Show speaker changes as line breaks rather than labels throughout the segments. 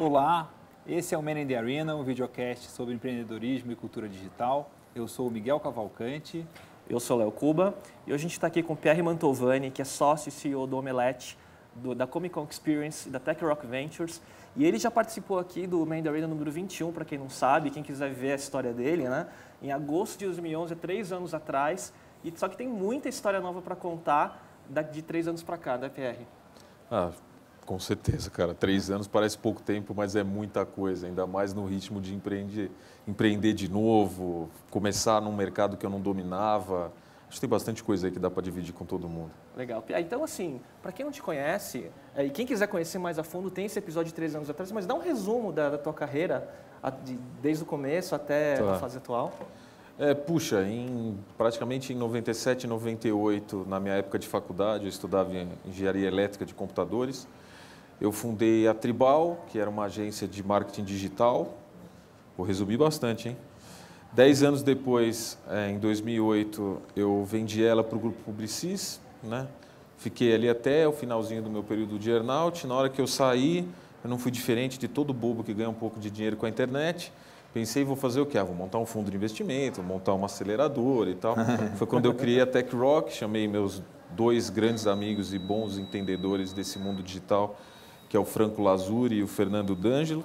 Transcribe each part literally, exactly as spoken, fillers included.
Olá, esse é o Man in the Arena, um videocast sobre empreendedorismo e cultura digital. Eu sou o Miguel Cavalcante.
Eu sou o Léo Cuba e hoje a gente está aqui com o Pierre Mantovani, que é sócio e C E O do Omelete, do, da Comic Con Experience e da Tech Rock Ventures. E ele já participou aqui do Man in the Arena número vinte e um, para quem não sabe, quem quiser ver a história dele, né? Em agosto de dois mil e onze, três anos atrás. E só que tem muita história nova para contar de três anos para cá, né, Pierre?
Ah, com certeza, cara. Três anos parece pouco tempo, mas é muita coisa, ainda mais no ritmo de empreender, empreender de novo, começar num mercado que eu não dominava. Acho que tem bastante coisa aí que dá para dividir com todo mundo.
Legal. Então, assim, para quem não te conhece, e quem quiser conhecer mais a fundo, tem esse episódio de três anos atrás, mas dá um resumo da, da tua carreira, desde o começo até tá. a fase atual.
É, puxa, em, praticamente em noventa e sete, noventa e oito, na minha época de faculdade, eu estudava em engenharia elétrica de computadores. Eu fundei a Tribal, que era uma agência de marketing digital. Vou resumir bastante, hein? Dez anos depois, é, em dois mil e oito, eu vendi ela para o Grupo Publicis, né? Fiquei ali até o finalzinho do meu período de earnout. Na hora que eu saí, eu não fui diferente de todo bobo que ganha um pouco de dinheiro com a internet. Pensei, vou fazer o quê? Ah, vou montar um fundo de investimento, vou montar uma aceleradora e tal. Foi quando eu criei a Tech Rock, chamei meus dois grandes amigos e bons entendedores desse mundo digital, que é o Franco Lazuri e o Fernando D'Angelo.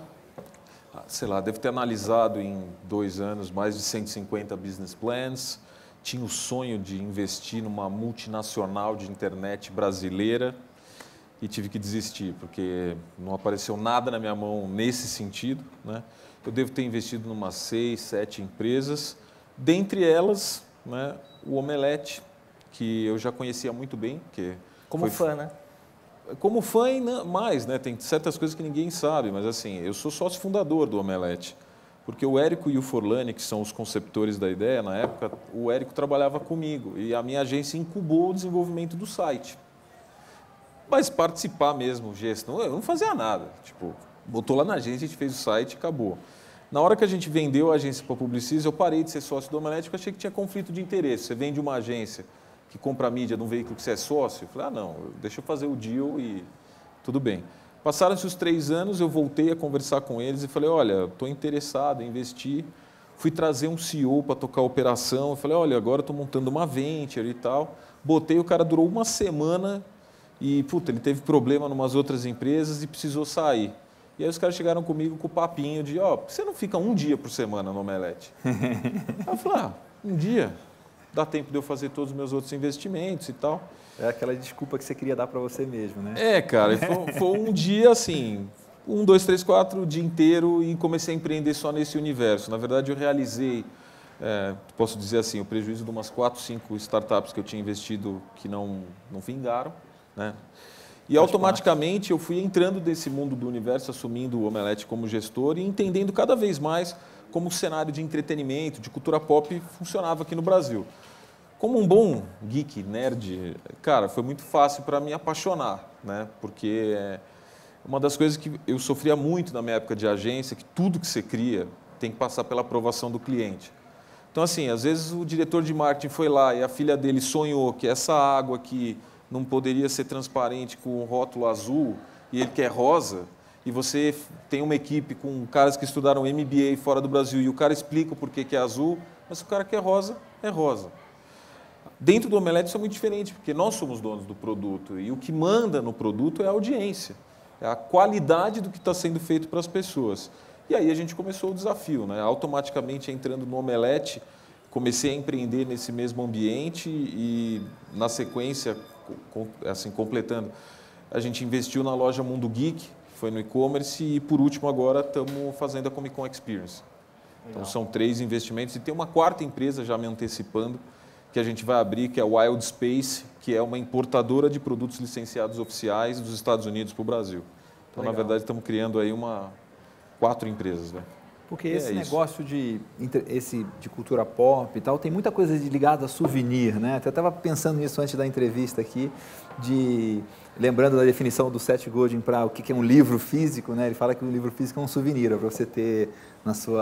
Sei lá, deve ter analisado em dois anos mais de cento e cinquenta business plans. Tinha o sonho de investir numa multinacional de internet brasileira e tive que desistir, porque não apareceu nada na minha mão nesse sentido, né? Eu devo ter investido em umas seis, sete empresas, dentre elas, né, o Omelete, que eu já conhecia muito bem. Que
Como
foi...
fã, né?
Como fã e mais, né? Tem certas coisas que ninguém sabe, mas assim, eu sou sócio fundador do Omelete, porque o Érico e o Forlani, que são os conceptores da ideia, na época, o Érico trabalhava comigo e a minha agência incubou o desenvolvimento do site. Mas participar mesmo, gesto, eu não fazia nada, tipo, botou lá na agência, a gente fez o site e acabou. Na hora que a gente vendeu a agência para a Publicis, eu parei de ser sócio do Omelete porque eu achei que tinha conflito de interesse. Você vende uma agência que compra a mídia de um veículo que você é sócio, eu falei, ah, não, deixa eu fazer o deal e tudo bem. Passaram-se os três anos, eu voltei a conversar com eles e falei, olha, estou interessado em investir. Fui trazer um C E O para tocar a operação, eu falei, olha, agora estou montando uma venture e tal. Botei, o cara durou uma semana e, puta, ele teve problema em umas outras empresas e precisou sair. E aí os caras chegaram comigo com o papinho de, ó, oh, você não fica um dia por semana no Omelete? Aí eu falei, ah, um dia? Dá tempo de eu fazer todos os meus outros investimentos e tal.
É aquela desculpa que você queria dar para você mesmo, né?
É, cara, foi, foi um dia assim, um, dois, três, quatro, o dia inteiro e comecei a empreender só nesse universo. Na verdade, eu realizei, é, posso dizer assim, o prejuízo de umas quatro, cinco startups que eu tinha investido que não, não vingaram, né? E automaticamente eu fui entrando desse mundo do universo, assumindo o Omelete como gestor e entendendo cada vez mais como o cenário de entretenimento, de cultura pop funcionava aqui no Brasil. Como um bom geek, nerd, cara, foi muito fácil para me apaixonar, né? Porque é uma das coisas que eu sofria muito na minha época de agência, que tudo que você cria tem que passar pela aprovação do cliente. Então, assim, às vezes o diretor de marketing foi lá e a filha dele sonhou que essa água aqui não poderia ser transparente com um rótulo azul e ele quer rosa, e você tem uma equipe com caras que estudaram M B A fora do Brasil e o cara explica o porquê que é azul, mas se o cara quer rosa, é rosa. Dentro do Omelete isso é muito diferente, porque nós somos donos do produto e o que manda no produto é a audiência, é a qualidade do que está sendo feito para as pessoas. E aí a gente começou o desafio, né? Automaticamente entrando no Omelete, comecei a empreender nesse mesmo ambiente e, na sequência, assim, completando, a gente investiu na loja Mundo Geek, que foi no e-commerce, e por último agora estamos fazendo a Comic Con Experience. Legal. Então são três investimentos e tem uma quarta empresa já me antecipando, que a gente vai abrir, que é a Wild Space, que é uma importadora de produtos licenciados oficiais dos Estados Unidos para o Brasil. Então, legal. Na verdade, estamos criando aí uma, quatro empresas, né?
Porque esse é negócio de, esse, de cultura pop e tal, tem muita coisa ligada a souvenir, né? Eu estava pensando nisso antes da entrevista aqui, de, lembrando da definição do Seth Godin para o que é um livro físico, né? Ele fala que um livro físico é um souvenir, é para você ter na sua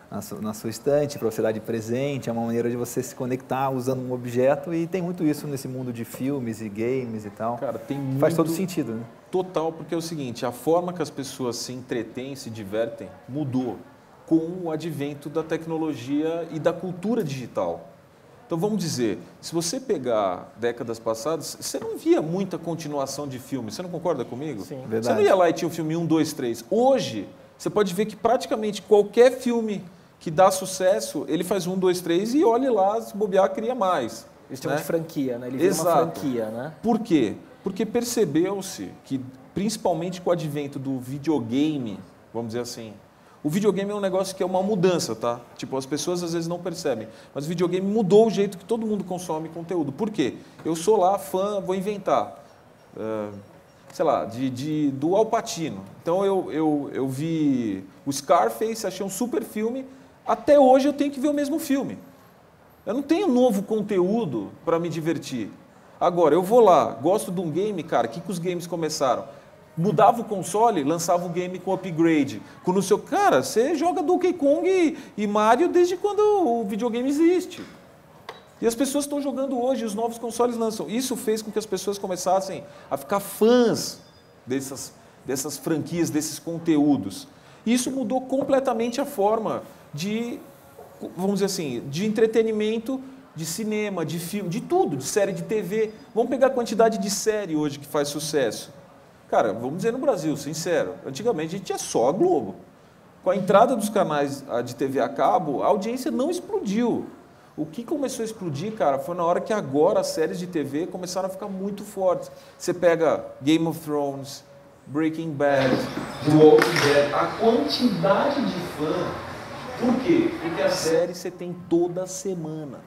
na sua, na sua estante, para você dar de presente, é uma maneira de você se conectar usando um objeto e tem muito isso nesse mundo de filmes e games e tal.
Cara, tem muito...
Faz todo sentido, né?
Total, porque é o seguinte, a forma que as pessoas se entretêm, se divertem, mudou com o advento da tecnologia e da cultura digital. Então vamos dizer, se você pegar décadas passadas, você não via muita continuação de filmes, você não concorda comigo?
Sim.
Verdade.
Você não ia lá e tinha o filme um, dois, três. Hoje, você pode ver que praticamente qualquer filme que dá sucesso, ele faz um, dois, três e olhe lá, se bobear, cria mais.
Eles chamam
né?
de franquia, né? Ele vira
Exato.
uma franquia, né?
Por quê? Porque percebeu-se que, principalmente com o advento do videogame, vamos dizer assim, o videogame é um negócio que é uma mudança, tá? Tipo, as pessoas às vezes não percebem, mas o videogame mudou o jeito que todo mundo consome conteúdo. Por quê? Eu sou lá fã, vou inventar, uh, sei lá, de, de, do Al Pacino. Então eu, eu, eu vi o Scarface, achei um super filme, até hoje eu tenho que ver o mesmo filme. Eu não tenho novo conteúdo para me divertir. Agora, eu vou lá, gosto de um game, cara, o que, que os games começaram? Mudava o console, lançava o game com upgrade. Com no seu... Cara, você joga Donkey Kong e, e Mario desde quando o videogame existe. E as pessoas estão jogando hoje, os novos consoles lançam. Isso fez com que as pessoas começassem a ficar fãs dessas, dessas franquias, desses conteúdos. E isso mudou completamente a forma de, vamos dizer assim, de entretenimento, de cinema, de filme, de tudo, de série de T V. Vamos pegar a quantidade de série hoje que faz sucesso. Cara, vamos dizer no Brasil, sincero, antigamente a gente tinha só a Globo. Com a entrada dos canais de T V a cabo, a audiência não explodiu. O que começou a explodir, cara, foi na hora que agora as séries de T V começaram a ficar muito fortes. Você pega Game of Thrones, Breaking Bad, The Walking Dead, a quantidade de fã. Por quê? Porque a série você tem toda semana.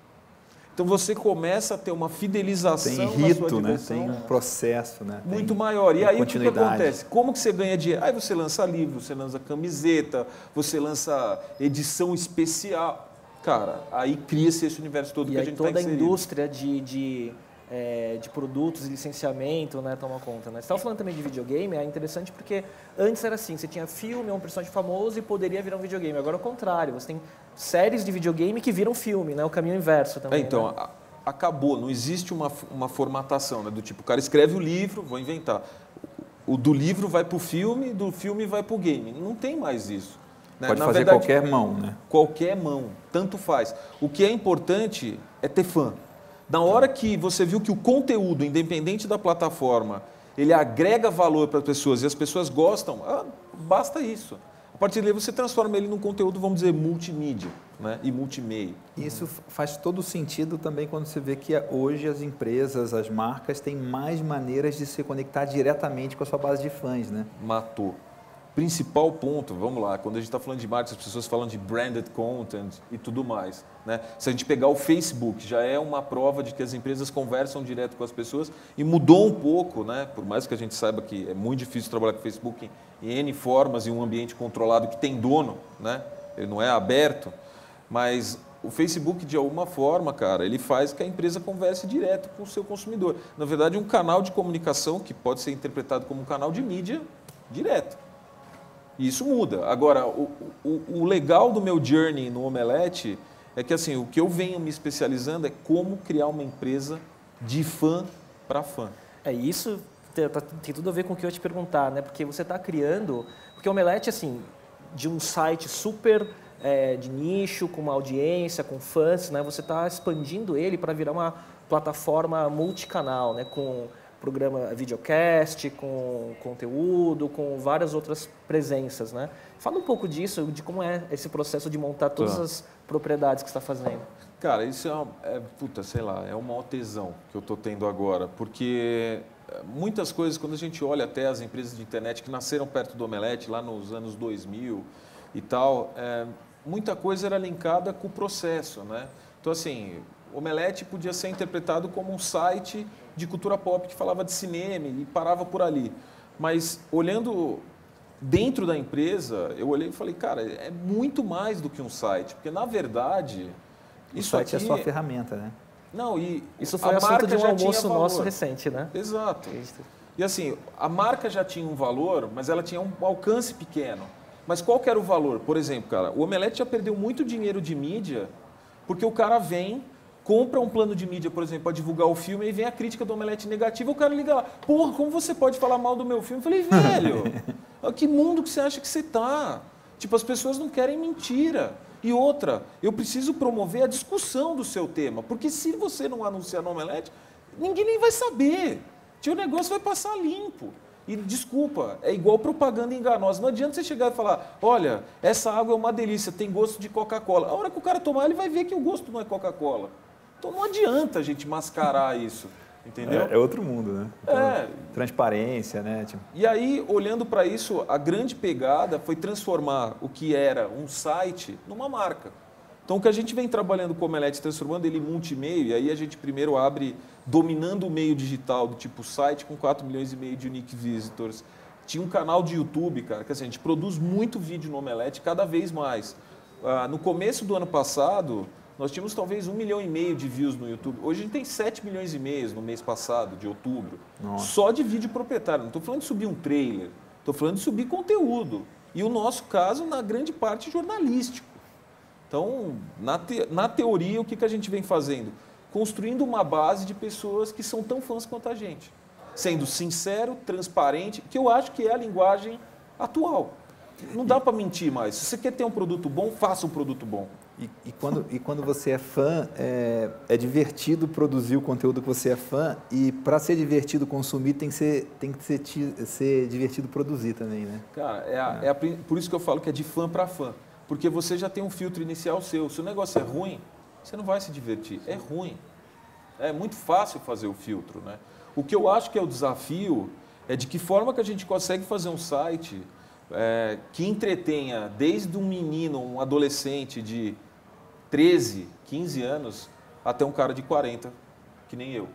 Então você começa a ter uma fidelização
tem
na
rito,
sua
né?
diversão.
Tem um processo, né?
Muito
tem,
maior. E
tem
aí o que, que acontece? Como que você ganha dinheiro? Aí você lança livro, você lança camiseta, você lança edição especial. Cara, aí cria-se esse universo todo
e
que a
aí
gente
toda
está
a
inserido.
indústria de, de, é, de produtos e licenciamento, né, toma conta. Né? Você estava falando também de videogame, é interessante porque antes era assim, você tinha filme, um personagem famoso e poderia virar um videogame. Agora é o contrário, você tem séries de videogame que viram filme, né? O caminho inverso também.
É, então,
né?
a, acabou, não existe uma, uma formatação, né? Do tipo, o cara escreve o livro, vou inventar. O do livro vai para o filme, do filme vai para o game. Não tem mais isso. Né?
Pode
Na
fazer
verdade,
qualquer mão, né?
Qualquer mão, tanto faz. O que é importante é ter fã. Na hora que você viu que o conteúdo, independente da plataforma, ele agrega valor para as pessoas e as pessoas gostam, ah, basta isso. A partir daí você transforma ele num conteúdo, vamos dizer, multimídia, né? E multimeia.
Isso faz todo sentido também quando você vê que hoje as empresas, as marcas têm mais maneiras de se conectar diretamente com a sua base de fãs, né?
Matou. Principal ponto, vamos lá, quando a gente está falando de marketing, as pessoas falam de branded content e tudo mais. Né? Se a gente pegar o Facebook, já é uma prova de que as empresas conversam direto com as pessoas e mudou um pouco, né? Por mais que a gente saiba que é muito difícil trabalhar com o Facebook em N formas, em um ambiente controlado que tem dono, né? Ele não é aberto, mas o Facebook, de alguma forma, cara, ele faz que a empresa converse direto com o seu consumidor. Na verdade, um canal de comunicação que pode ser interpretado como um canal de mídia direto. E isso muda. Agora, o, o, o legal do meu journey no Omelete é que assim, o que eu venho me especializando é como criar uma empresa de fã para fã.
É isso, tem, tem tudo a ver com o que eu ia te perguntar, né? Porque você está criando... Porque o Omelete, assim, de um site super é, de nicho, com uma audiência, com fãs, né? Você está expandindo ele para virar uma plataforma multicanal, né? Com programa videocast, com conteúdo, com várias outras presenças, né? Fala um pouco disso, de como é esse processo de montar todas
Tá.
as propriedades que você está fazendo.
Cara, isso é, uma, é, puta, sei lá, é uma tesão que eu estou tendo agora, porque muitas coisas, quando a gente olha até as empresas de internet que nasceram perto do Omelete, lá nos anos dois mil e tal, é, muita coisa era linkada com o processo, né? Então, assim, o Omelete podia ser interpretado como um site de cultura pop que falava de cinema e parava por ali. Mas, olhando dentro da empresa, eu olhei e falei, cara, é muito mais do que um site, porque, na verdade,
O
isso
site
aqui...
é só ferramenta, né?
Não, e
Isso foi
a
assunto
marca
de um
já
almoço
tinha
nosso
valor.
recente, né?
Exato. E assim, a marca já tinha um valor, mas ela tinha um alcance pequeno. Mas qual que era o valor? Por exemplo, cara, o Omelete já perdeu muito dinheiro de mídia porque o cara vem, compra um plano de mídia, por exemplo, para divulgar o filme e vem a crítica do Omelete negativa, o cara liga lá, porra, como você pode falar mal do meu filme? Eu falei, velho, que mundo que você acha que você tá? Tipo, as pessoas não querem mentira. E outra, eu preciso promover a discussão do seu tema, porque se você não anunciar no Omelete, ninguém nem vai saber. O negócio vai passar limpo. E desculpa, é igual propaganda enganosa. Não adianta você chegar e falar, olha, essa água é uma delícia, tem gosto de Coca-Cola. A hora que o cara tomar, ele vai ver que o gosto não é Coca-Cola. Então não adianta a gente mascarar isso, entendeu?
É, é outro mundo, né? Então,
é.
Transparência, né? Tipo...
E aí, olhando para isso, a grande pegada foi transformar o que era um site numa marca. Então, o que a gente vem trabalhando com o Omelete, transformando ele em multimeio, e aí a gente primeiro abre, dominando o meio digital do tipo site, com quatro milhões e meio de unique visitors. Tinha um canal de YouTube, cara, que assim, a gente produz muito vídeo no Omelete, cada vez mais. Ah, no começo do ano passado, nós tínhamos talvez um milhão e meio de views no YouTube. Hoje a gente tem sete milhões e meio no mês passado, de outubro. Nossa. Só de vídeo proprietário. Não estou falando de subir um trailer, estou falando de subir conteúdo. E o nosso caso, na grande parte, jornalístico. Então, na, te, na teoria, o que, que a gente vem fazendo? Construindo uma base de pessoas que são tão fãs quanto a gente. Sendo sincero, transparente, que eu acho que é a linguagem atual. Não dá para mentir mais. Se você quer ter um produto bom, faça um produto bom.
E, e, quando, e quando você é fã, é, é divertido produzir o conteúdo que você é fã, e para ser divertido consumir, tem que ser, tem que ser, ser divertido produzir também, né?
Cara, é, a, é. é a, por isso que eu falo que é de fã para fã. Porque você já tem um filtro inicial seu. Se o negócio é ruim, você não vai se divertir. É ruim. É muito fácil fazer o filtro, né? O que eu acho que é o desafio é de que forma que a gente consegue fazer um site é, que entretenha desde um menino, um adolescente de treze, quinze anos, até um cara de quarenta, que nem eu.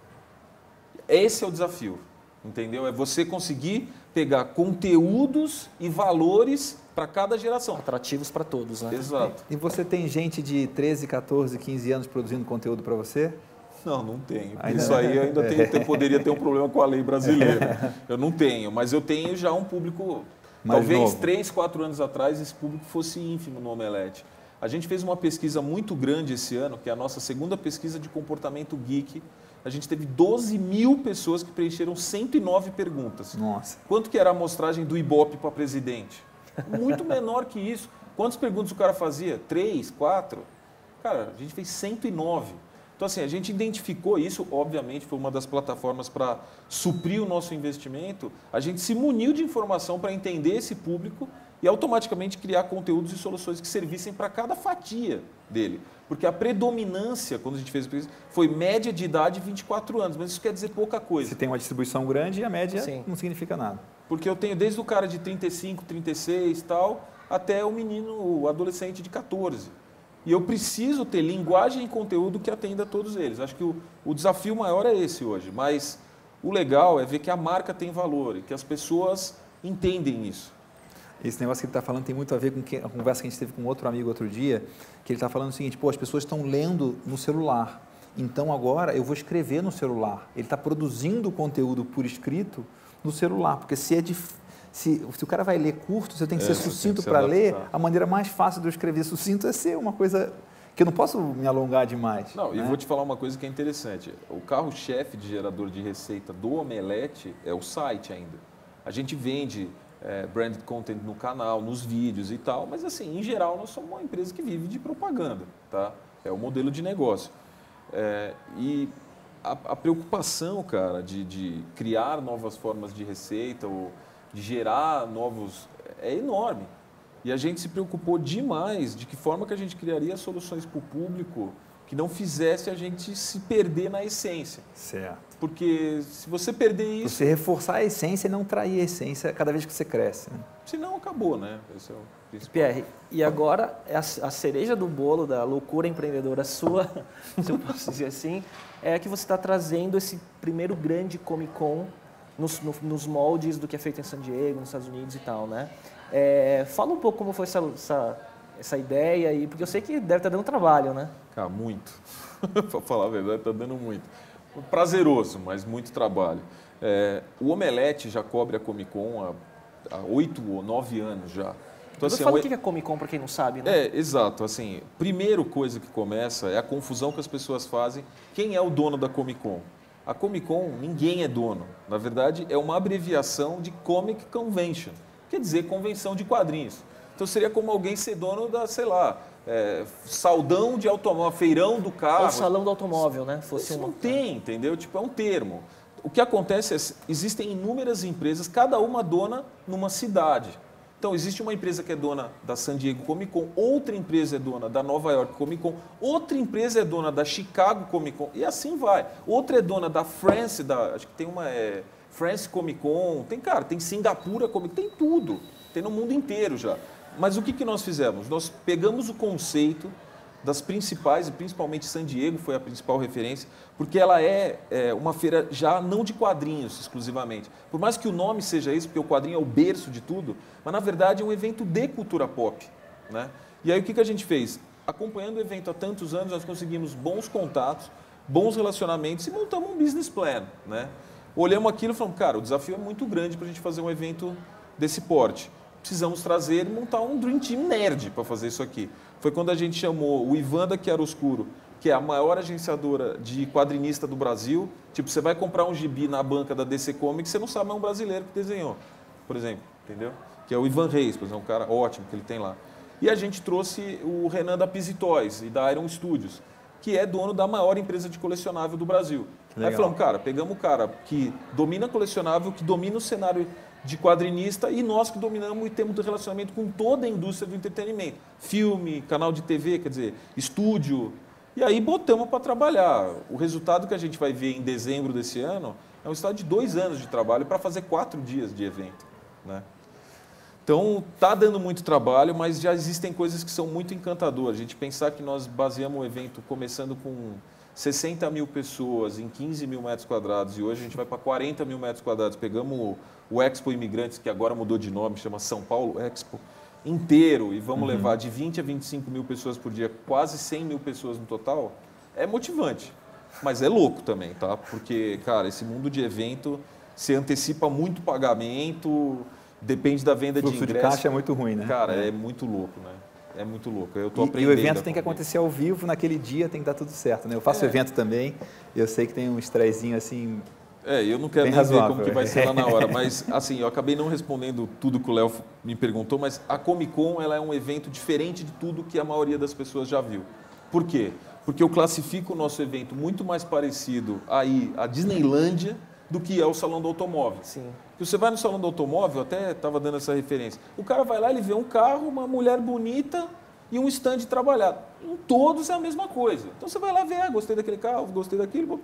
Esse é o desafio, entendeu? É você conseguir pegar conteúdos e valores para cada geração.
Atrativos para todos, né?
Exato.
E você tem gente de treze, quatorze, quinze anos produzindo conteúdo para você?
Não, não tenho. Isso aí eu ainda tenho, eu poderia ter um problema com a lei brasileira. Eu não tenho, mas eu tenho já um público... Mais talvez novo. três, quatro anos atrás esse público fosse ínfimo no Omelete. A gente fez uma pesquisa muito grande esse ano, que é a nossa segunda pesquisa de comportamento geek. A gente teve doze mil pessoas que preencheram cento e nove perguntas.
Nossa.
Quanto que era a amostragem do Ibope para presidente? Muito menor que isso. Quantas perguntas o cara fazia? Três, quatro? Cara, a gente fez cento e nove. Então, assim, a gente identificou isso, obviamente, foi uma das plataformas para suprir o nosso investimento. A gente se muniu de informação para entender esse público e automaticamente criar conteúdos e soluções que servissem para cada fatia dele. Porque a predominância, quando a gente fez a pesquisa, foi média de idade vinte e quatro anos, mas isso quer dizer pouca coisa.
Se tem uma distribuição grande, a média Sim. não significa nada.
Porque eu tenho desde o cara de trinta e cinco, trinta e seis e tal, até o menino, o adolescente de quatorze. E eu preciso ter linguagem e conteúdo que atenda a todos eles. Acho que o, o desafio maior é esse hoje, mas o legal é ver que a marca tem valor e que as pessoas entendem isso.
Esse negócio que ele está falando tem muito a ver com a conversa que a gente teve com outro amigo outro dia, que ele está falando o seguinte, pô, as pessoas estão lendo no celular, então agora eu vou escrever no celular. Ele está produzindo conteúdo por escrito no celular, porque se, é de, se, se o cara vai ler curto, você tem que é, ser sucinto para ler, a maneira mais fácil de eu escrever sucinto é ser uma coisa que eu não posso me alongar demais.
Não,
né?
E vou te falar uma coisa que é interessante, o carro-chefe de gerador de receita do Omelete é o site ainda. A gente vende... É, branded content no canal, nos vídeos e tal, mas assim, em geral, nós somos uma empresa que vive de propaganda, tá? É o modelo de negócio. É, e a, a preocupação, cara, de, de criar novas formas de receita ou de gerar novos, é enorme. E a gente se preocupou demais de que forma que a gente criaria soluções para o público que não fizesse a gente se perder na essência.
Certo.
Porque se você perder isso...
Você reforçar a essência e não trair a essência cada vez que você cresce. Né?
Senão acabou, né? Esse é o principal.
Pierre, e agora é a cereja do bolo da loucura empreendedora sua, se eu posso dizer assim, é que você está trazendo esse primeiro grande Comic Con nos, no, nos moldes do que é feito em San Diego, nos Estados Unidos e tal, né? É, fala um pouco como foi essa, essa, essa ideia, e, porque eu sei que deve estar dando trabalho, né?
Cara, muito. Para falar a verdade, está dando muito. Prazeroso, mas muito trabalho. É, o Omelete já cobre a Comic Con há oito ou nove anos já. Então,
assim, fala o que é Comic Con para quem não sabe, né?
É, exato. Assim, primeiro coisa que começa é a confusão que as pessoas fazem. Quem é o dono da Comic Con? A Comic Con, ninguém é dono. Na verdade, é uma abreviação de Comic Convention. Quer dizer, convenção de quadrinhos. Então, seria como alguém ser dono da, sei lá, é, saldão de automóvel, feirão do carro.
Ou salão do automóvel, né? Fosse
Isso
uma...
não tem, entendeu? Tipo, é um termo. O que acontece é que existem inúmeras empresas, cada uma dona numa cidade. Então, existe uma empresa que é dona da San Diego Comic Con, outra empresa é dona da Nova York Comic Con, outra empresa é dona da Chicago Comic Con, e assim vai. Outra é dona da France, da, acho que tem uma é, France Comic Con, tem, cara, tem Singapura Comic Con, tem tudo. Tem no mundo inteiro já. Mas o que, que nós fizemos? Nós pegamos o conceito das principais, e principalmente San Diego foi a principal referência, porque ela é, é uma feira já não de quadrinhos exclusivamente. Por mais que o nome seja isso, porque o quadrinho é o berço de tudo, mas na verdade é um evento de cultura pop, né? E aí o que, que a gente fez? Acompanhando o evento há tantos anos, nós conseguimos bons contatos, bons relacionamentos e montamos um business plan, né? Olhamos aquilo e falamos, cara, o desafio é muito grande para a gente fazer um evento desse porte. Precisamos trazer e montar um Dream Team nerd para fazer isso aqui. Foi quando a gente chamou o Ivan da Chiaroscuro, que é a maior agenciadora de quadrinista do Brasil. Tipo, você vai comprar um gibi na banca da D C Comics, você não sabe, é um brasileiro que desenhou, por exemplo, entendeu? Que é o Ivan Reis, por exemplo, um cara ótimo que ele tem lá. E a gente trouxe o Renan da Pizzy Toys e da Iron Studios, que é dono da maior empresa de colecionável do Brasil. Aí falamos, cara, pegamos o cara que domina colecionável, que domina o cenário de quadrinista e nós que dominamos e temos relacionamento com toda a indústria do entretenimento. Filme, canal de T V, quer dizer, estúdio. E aí botamos para trabalhar. O resultado que a gente vai ver em dezembro desse ano é um resultado de dois anos de trabalho para fazer quatro dias de evento, né? Então, está dando muito trabalho, mas já existem coisas que são muito encantadoras. A gente pensar que nós baseamos o evento começando com sessenta mil pessoas em quinze mil metros quadrados e hoje a gente vai para quarenta mil metros quadrados. Pegamos o, o Expo Imigrantes, que agora mudou de nome, chama São Paulo Expo, inteiro e vamos uhum. levar de vinte a vinte e cinco mil pessoas por dia, quase cem mil pessoas no total. É motivante, mas é louco também, tá? Porque, cara, esse mundo de evento se antecipa muito pagamento, depende da venda de ingresso.
O fluxo de caixa é muito ruim, né?
Cara, é, é muito louco, né? É muito louco. Eu tô
e,
aprendendo.
E o evento tem que acontecer ao vivo, naquele dia tem que dar tudo certo, né? Eu faço é. evento também, e eu sei que tem um estressinho assim.
É, eu não quero nem ver como que vai ser lá na hora, mas assim, eu acabei não respondendo tudo que o Léo me perguntou, mas a Comic Con ela é um evento diferente de tudo que a maioria das pessoas já viu. Por quê? Porque eu classifico o nosso evento muito mais parecido aí à Disneylândia do que é o Salão do Automóvel.
Sim.
Porque você vai no Salão do Automóvel, até estava dando essa referência, o cara vai lá, ele vê um carro, uma mulher bonita e um stand trabalhado. Em todos é a mesma coisa. Então você vai lá ver, ah, gostei daquele carro, gostei daquilo,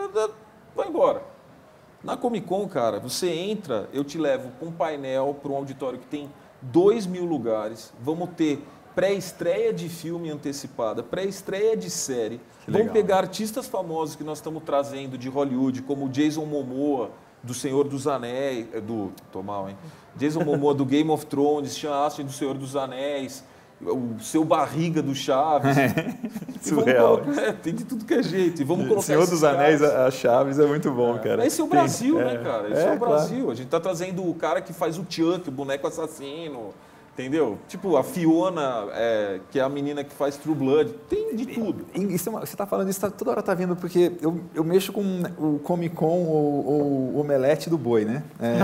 vai embora. Na Comic Con, cara, você entra, eu te levo com um painel para um auditório que tem dois mil lugares, vamos ter pré-estreia de filme antecipada, pré-estreia de série, que vamos legal, pegar né? artistas famosos que nós estamos trazendo de Hollywood, como Jason Momoa, do Senhor dos Anéis, do, tô mal, hein? Jason Momoa do Game of Thrones, Sean Astin do Senhor dos Anéis, o seu Barriga do Chaves.
Surreal.
Colocar, é, tem de tudo que é jeito. E vamos colocar
Senhor dos Anéis, a Chaves é muito bom,
é.
cara.
Esse é o Brasil, tem, né, cara? Esse é, é o Brasil.
Claro.
A gente tá trazendo o cara que faz o Chuck, o boneco assassino. Entendeu? Tipo, a Fiona, é, que é a menina que faz True Blood, tem de tudo.
Isso, você está falando isso, tá, toda hora está vindo, porque eu, eu mexo com o Comic Con ou o omelete do boi, né?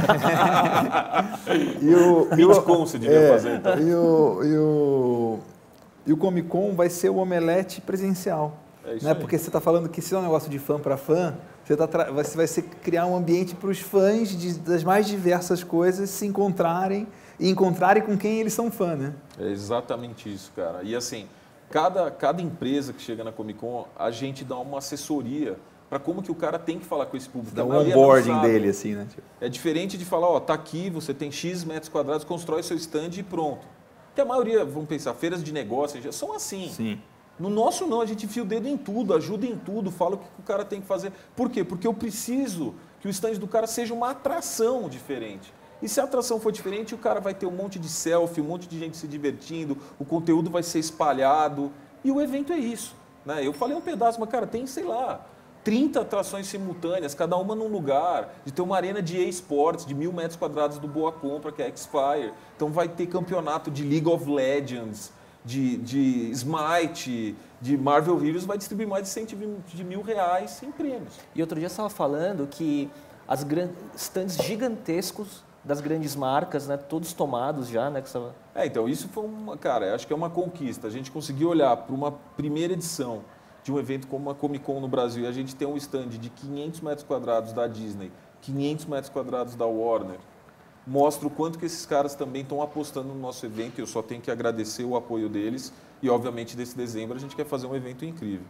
É. e o,
Midcon você devia é, fazer, então.
E o, e, o, e o Comic Con vai ser o omelete presencial.
É isso
né?
aí.
Porque você está falando que se é um negócio de fã para fã, você, tá, você vai ser, criar um ambiente para os fãs de, das mais diversas coisas se encontrarem e encontrarem com quem eles são fã, né?
É exatamente isso, cara. E assim, cada, cada empresa que chega na Comic Con, a gente dá uma assessoria para como que o cara tem que falar com esse público.
Dá um onboarding dele, assim, né?
É diferente de falar, ó, tá aqui, você tem X metros quadrados, constrói seu stand e pronto. Que a maioria, vamos pensar, feiras de negócio já são assim.
Sim.
No nosso não, a gente enfia o dedo em tudo, ajuda em tudo, fala o que o cara tem que fazer. Por quê? Porque eu preciso que o stand do cara seja uma atração diferente. E se a atração for diferente, o cara vai ter um monte de selfie, um monte de gente se divertindo, o conteúdo vai ser espalhado. E o evento é isso, né? Eu falei um pedaço, mas, cara, tem, sei lá, trinta atrações simultâneas, cada uma num lugar, de ter uma arena de eSports de mil metros quadrados do Boa Compra, que é X-Fire. Então vai ter campeonato de League of Legends, de, de Smite, de Marvel Heroes, vai distribuir mais de cem de mil reais em prêmios.
E outro dia você estava falando que as grandes stands gigantescos das grandes marcas, né, todos tomados já, né? Que você...
É, então isso foi uma, cara, acho que é uma conquista. A gente conseguiu olhar para uma primeira edição de um evento como a Comic Con no Brasil e a gente tem um stand de quinhentos metros quadrados da Disney, quinhentos metros quadrados da Warner, mostra o quanto que esses caras também estão apostando no nosso evento e eu só tenho que agradecer o apoio deles e, obviamente, desse dezembro a gente quer fazer um evento incrível.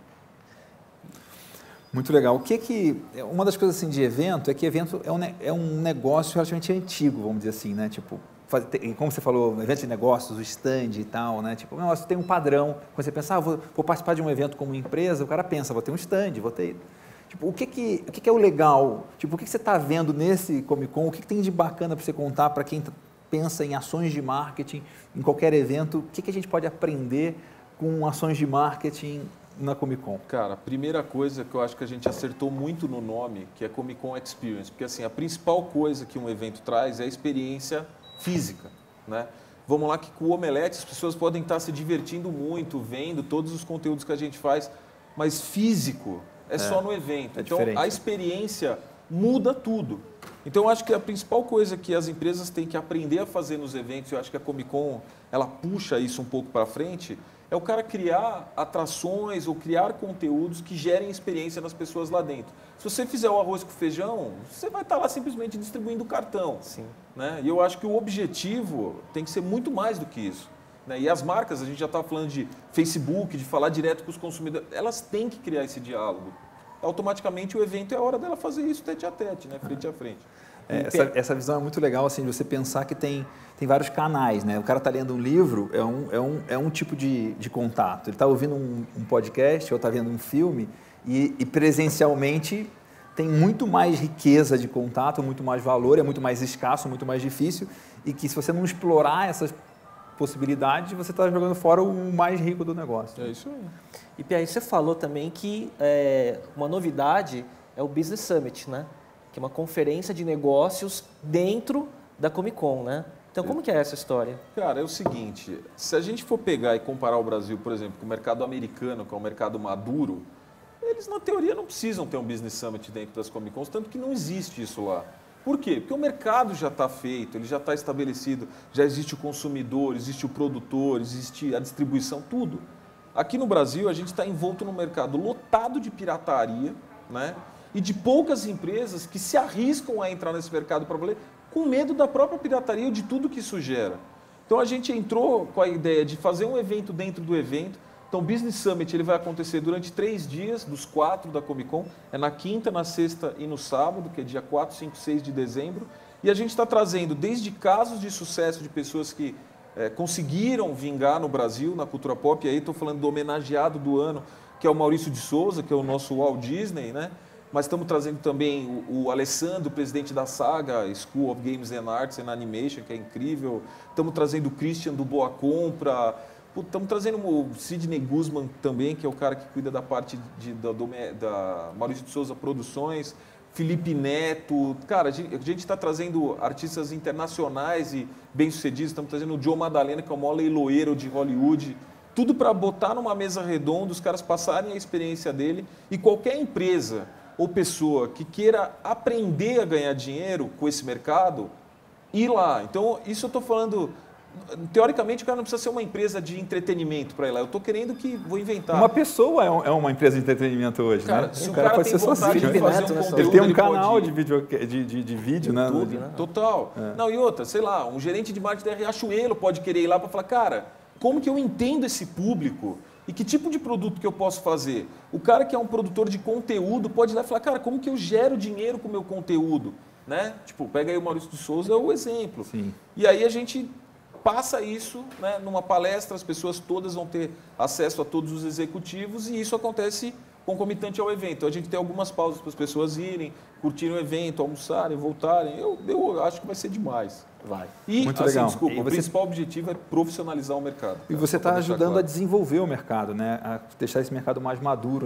Muito legal. O que que... Uma das coisas assim de evento é que evento é um, é um negócio relativamente antigo, vamos dizer assim, né? Tipo, como você falou, evento de negócios, o stand e tal, né? Tipo, o negócio tem um padrão. Quando você pensa, ah, vou, vou participar de um evento como empresa, o cara pensa, vou ter um stand, vou ter... Tipo, o que que, o que que é o legal? Tipo, o que que você está vendo nesse Comic Con? O que que tem de bacana para você contar para quem pensa em ações de marketing, em qualquer evento? O que que a gente pode aprender com ações de marketing na Comic Con?
Cara, a primeira coisa que eu acho que a gente acertou muito no nome, que é Comic Con Experience, porque assim, a principal coisa que um evento traz é a experiência física, né? Vamos lá que com o Omelete as pessoas podem estar se divertindo muito, vendo todos os conteúdos que a gente faz, mas físico é, é só no evento.
É
então
diferente.
A experiência muda tudo. Então eu acho que a principal coisa que as empresas têm que aprender a fazer nos eventos, eu acho que a Comic Con ela puxa isso um pouco para frente, é o cara criar atrações ou criar conteúdos que gerem experiência nas pessoas lá dentro. Se você fizer o arroz com feijão, você vai estar lá simplesmente distribuindo cartão.
Sim.
Né? E eu acho que o objetivo tem que ser muito mais do que isso. Né? E as marcas, a gente já estava falando de Facebook, de falar direto com os consumidores, elas têm que criar esse diálogo. Automaticamente o evento é a hora dela fazer isso tete a tete, né? Frente a frente.
É, essa, essa visão é muito legal, assim, de você pensar que tem, tem vários canais, né? O cara está lendo um livro, é um, é um, é um tipo de, de contato. Ele está ouvindo um, um podcast ou está vendo um filme e, e presencialmente tem muito mais riqueza de contato, muito mais valor, é muito mais escasso, muito mais difícil e que se você não explorar essas possibilidades, você está jogando fora o mais rico do negócio.
É isso aí.
E Pierre, você falou também que é, uma novidade é o Business Summit, né? Que é uma conferência de negócios dentro da Comic Con, né? Então, como que é essa história?
Cara, é o seguinte, se a gente for pegar e comparar o Brasil, por exemplo, com o mercado americano, que é um mercado maduro, eles, na teoria, não precisam ter um Business Summit dentro das Comic Cons, tanto que não existe isso lá. Por quê? Porque o mercado já está feito, ele já está estabelecido, já existe o consumidor, existe o produtor, existe a distribuição, tudo. Aqui no Brasil, a gente está envolto num mercado lotado de pirataria, né? E de poucas empresas que se arriscam a entrar nesse mercado para valer com medo da própria pirataria ou de tudo que isso gera. Então a gente entrou com a ideia de fazer um evento dentro do evento. Então o Business Summit ele vai acontecer durante três dias, dos quatro da Comic Con. É na quinta, na sexta e no sábado, que é dia quatro, cinco, seis de dezembro. E a gente está trazendo desde casos de sucesso de pessoas que é, conseguiram vingar no Brasil, na cultura pop. E aí estou falando do homenageado do ano, que é o Maurício de Souza, que é o nosso Walt Disney, né? Mas estamos trazendo também o, o Alessandro, presidente da Saga, School of Games and Arts and Animation, que é incrível. Estamos trazendo o Christian do Boa Compra. Estamos trazendo o Sidney Guzman também, que é o cara que cuida da parte de, da, do, da Maurício de Souza Produções. Felipe Neto. Cara, a gente está trazendo artistas internacionais e bem-sucedidos. Estamos trazendo o Joe Madalena, que é o maior leiloeiro de Hollywood. Tudo para botar numa mesa redonda, os caras passarem a experiência dele. E qualquer empresa ou pessoa que queira aprender a ganhar dinheiro com esse mercado, ir lá. Então, isso eu estou falando... Teoricamente, o cara não precisa ser uma empresa de entretenimento para ir lá. Eu estou querendo que... Vou inventar.
Uma pessoa é uma empresa de entretenimento hoje,
cara,
né?
Se o,
o
cara,
cara pode
tem
ser
vontade
sozinho.
de fazer um
Neto,
conteúdo,
ele tem um
ele
canal
pode...
de vídeo, de, de, de vídeo, né?
YouTube, né?
Total.
É.
Não, e outra, sei lá, um gerente de marketing da Riachuelo pode querer ir lá para falar, cara, como que eu entendo esse público e que tipo de produto que eu posso fazer? O cara que é um produtor de conteúdo pode ir lá e falar, cara, como que eu gero dinheiro com o meu conteúdo? Né? Tipo, pega aí o Maurício de Souza, é o exemplo.
Sim.
E aí a gente passa isso, né, numa palestra, as pessoas todas vão ter acesso a todos os executivos e isso acontece concomitante ao evento. Então, a gente tem algumas pausas para as pessoas irem, curtirem o evento, almoçarem, voltarem. Eu, eu acho que vai ser demais.
Vai.
E,
Muito
assim,
legal.
desculpa,
E
o
você...
principal objetivo é profissionalizar o mercado.
E você está
Só pra deixar
ajudando
claro.
a desenvolver o mercado, né? A deixar esse mercado mais maduro, né?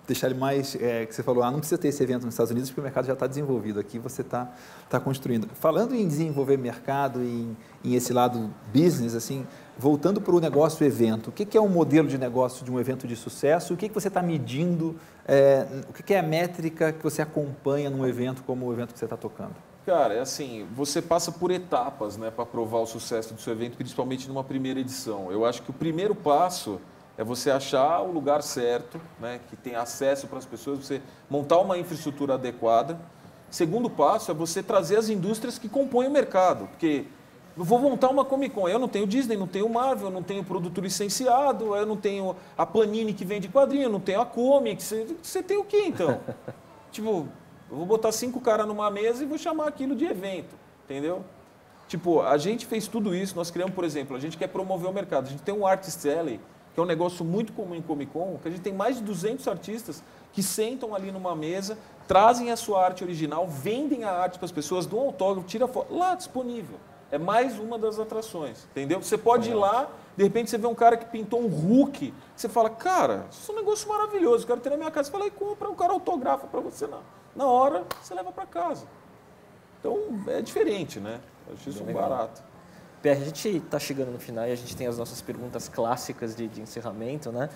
deixar ele mais, é, que você falou, ah, não precisa ter esse evento nos Estados Unidos porque o mercado já está desenvolvido, aqui você está tá construindo. Falando em desenvolver mercado, em, em esse lado business, assim, voltando para o negócio evento, o que, que é um modelo de negócio de um evento de sucesso? O que, que você está medindo? É, o que, que é a métrica que você acompanha num evento como o evento que você está tocando?
Cara, é assim, você passa por etapas, né, para provar o sucesso do seu evento, principalmente numa primeira edição. Eu acho que o primeiro passo é você achar o lugar certo, né, que tem acesso para as pessoas, você montar uma infraestrutura adequada. Segundo passo é você trazer as indústrias que compõem o mercado, porque eu vou montar uma Comic Con, eu não tenho Disney, não tenho Marvel, eu não tenho produto licenciado, eu não tenho a Panini que vende quadrinho, eu não tenho a Comic, você, você tem o quê então? Tipo, eu vou botar cinco caras numa mesa e vou chamar aquilo de evento, entendeu? Tipo, a gente fez tudo isso, nós criamos, por exemplo, a gente quer promover o mercado, a gente tem um Artist Alley, que é um negócio muito comum em Comic Con, que a gente tem mais de duzentos artistas que sentam ali numa mesa, trazem a sua arte original, vendem a arte para as pessoas, dão um autógrafo, tira foto, lá disponível. É mais uma das atrações, entendeu? Você pode ir lá, de repente você vê um cara que pintou um Hulk, você fala, cara, isso é um negócio maravilhoso, eu quero ter na minha casa. Você fala, e compra, o cara autografa para você na, na hora, você leva para casa. Então, é diferente, né? Eu acho isso um barato.
Pierre, a gente está chegando no final e a gente tem as nossas perguntas clássicas de, de encerramento, né?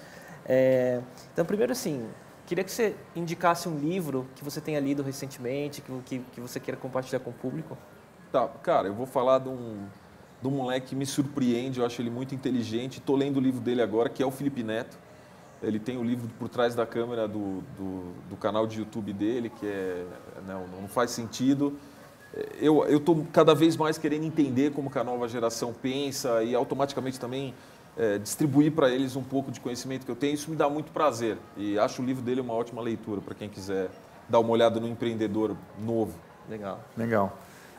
É, então, primeiro assim, queria que você indicasse um livro que você tenha lido recentemente, que, que, que você queira compartilhar com o público.
Tá, cara, eu vou falar de um, de um moleque que me surpreende, eu acho ele muito inteligente, estou lendo o livro dele agora, que é o Felipe Neto. Ele tem o livro Por Trás da Câmera do, do, do canal de YouTube dele, que é Não, não Faz Sentido. Eu estou cada vez mais querendo entender como que a nova geração pensa e automaticamente também é, distribuir para eles um pouco de conhecimento que eu tenho. Isso me dá muito prazer e acho o livro dele uma ótima leitura para quem quiser dar uma olhada no empreendedor novo.
Legal.
Legal.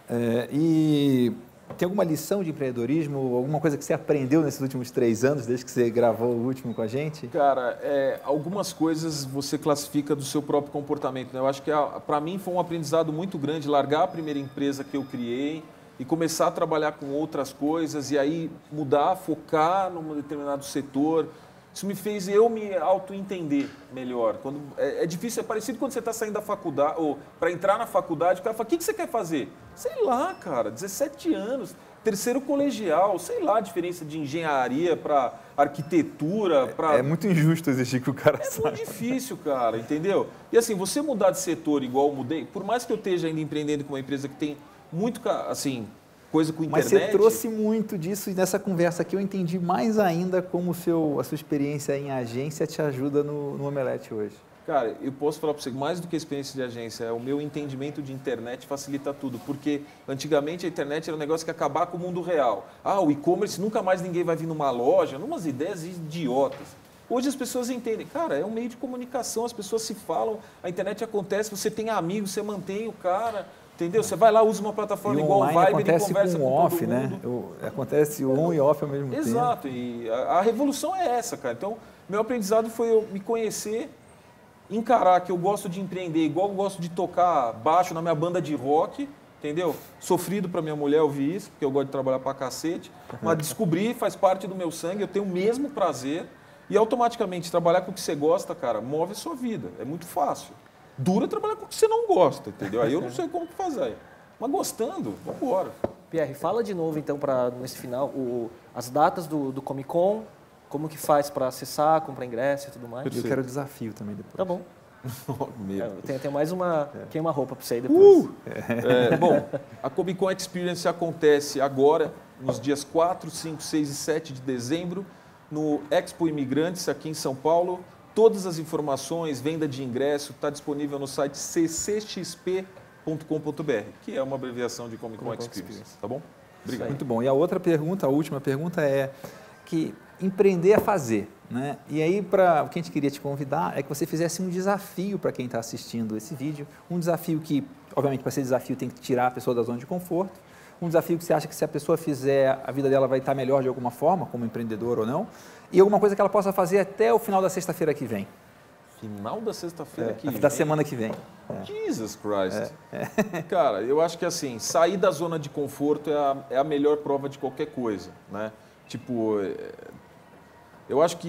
É, e tem alguma lição de empreendedorismo, alguma coisa que você aprendeu nesses últimos três anos, desde que você gravou o último com a gente?
Cara, é, algumas coisas você classifica do seu próprio comportamento, né? Eu acho que para mim foi um aprendizado muito grande largar a primeira empresa que eu criei e começar a trabalhar com outras coisas e aí mudar, focar num determinado setor. Isso me fez eu me auto-entender melhor. Quando, é, é difícil, é parecido quando você está saindo da faculdade, ou para entrar na faculdade, o cara fala, o que, que você quer fazer? Sei lá, cara, dezessete anos, terceiro colegial, sei lá a diferença de engenharia para arquitetura. Pra...
É, é muito injusto exigir que o cara
É
saiba.
muito difícil, cara, entendeu? E assim, você mudar de setor igual eu mudei, por mais que eu esteja ainda empreendendo com uma empresa que tem muito, assim... coisa com internet.
Mas você trouxe muito disso e nessa conversa aqui eu entendi mais ainda como o seu, a sua experiência em agência te ajuda no, no Omelete hoje.
Cara, eu posso falar para você, mais do que a experiência de agência, é o meu entendimento de internet facilita tudo, porque antigamente a internet era um negócio que ia acabar com o mundo real. Ah, o e-commerce, nunca mais ninguém vai vir numa loja, numas ideias idiotas. Hoje as pessoas entendem, cara, é um meio de comunicação, as pessoas se falam, a internet acontece, você tem amigos, você mantém o cara... Entendeu? Você vai lá, usa uma plataforma
e
igual o Viber e conversa
com,
com
off,
todo mundo.
Né? O, acontece on e off ao mesmo tempo.
Exato. E a, a revolução é essa, cara. Então, meu aprendizado foi eu me conhecer, encarar que eu gosto de empreender, igual eu gosto de tocar baixo na minha banda de rock, entendeu? Sofrido para minha mulher ouvir isso, porque eu gosto de trabalhar pra cacete. Mas descobrir, faz parte do meu sangue, eu tenho o mesmo prazer. E automaticamente, trabalhar com o que você gosta, cara, move a sua vida. É muito fácil. Dura trabalhar com o que você não gosta, entendeu? Aí eu não sei como fazer. Mas gostando, vamos embora.
Pierre, fala de novo então, para nesse final, o, as datas do, do Comic Con, como que faz para acessar, comprar ingresso e tudo mais.
Eu quero o desafio também depois.
Tá bom.
Medo.
É, tem, tem mais uma é. queima-roupa para você aí depois.
Uh! É, bom, a Comic Con Experience acontece agora, nos dias quatro, cinco, seis e sete de dezembro, no Expo Imigrantes, aqui em São Paulo. Todas as informações, venda de ingresso, está disponível no site c c x p ponto com ponto b r, que é uma abreviação de Comic Con Experience, tá bom? Obrigado.
Muito bom. E a outra pergunta, a última pergunta é que empreender é fazer, né? E aí, para o que a gente queria te convidar é que você fizesse um desafio para quem está assistindo esse vídeo, um desafio que, obviamente, para ser desafio tem que tirar a pessoa da zona de conforto, um desafio que você acha que se a pessoa fizer, a vida dela vai estar melhor de alguma forma, como empreendedor ou não, e alguma coisa que ela possa fazer até o final da sexta-feira que vem.
Final da sexta-feira
é,
que vem?
Da semana que vem.
É. Jesus Christ.
É. É.
Cara, eu acho que assim, sair da zona de conforto é a, é a melhor prova de qualquer coisa, né? Tipo, eu acho que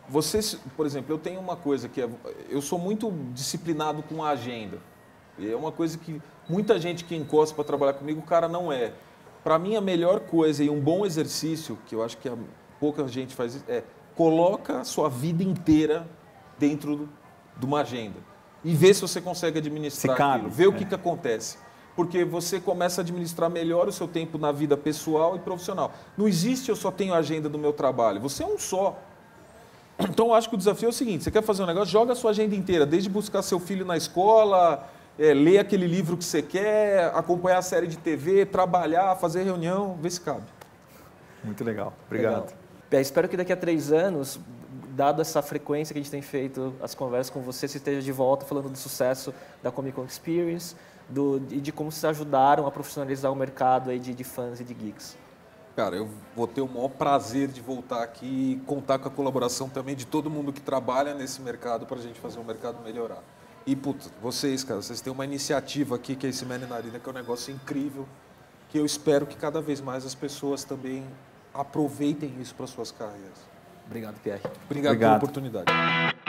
você, por exemplo, eu tenho uma coisa que é, eu sou muito disciplinado com a agenda. E é uma coisa que muita gente que encosta para trabalhar comigo, o cara não é. Para mim, a melhor coisa e um bom exercício, que eu acho que a, pouca gente faz isso, é coloca a sua vida inteira dentro de uma agenda e vê se você consegue administrar
se cabe,
aquilo, vê o
é.
que, que acontece. Porque você começa a administrar melhor o seu tempo na vida pessoal e profissional. Não existe eu só tenho a agenda do meu trabalho, você é um só. Então, eu acho que o desafio é o seguinte, você quer fazer um negócio, joga a sua agenda inteira, desde buscar seu filho na escola, é, ler aquele livro que você quer, acompanhar a série de T V, trabalhar, fazer reunião, vê se cabe.
Muito legal, obrigado.
Legal. Pé, espero que daqui a três anos, dado essa frequência que a gente tem feito as conversas com você, você esteja de volta falando do sucesso da Comic Con Experience do, e de como vocês ajudaram a profissionalizar o mercado aí de, de fãs e de geeks.
Cara, eu vou ter o maior prazer de voltar aqui e contar com a colaboração também de todo mundo que trabalha nesse mercado para a gente fazer o mercado melhorar. E, putz, vocês, cara, vocês têm uma iniciativa aqui que é esse Man in Arena, que é um negócio incrível, que eu espero que cada vez mais as pessoas também aproveitem isso para suas carreiras.
Obrigado, Pierre.
Obrigado,
Obrigado.
pela oportunidade.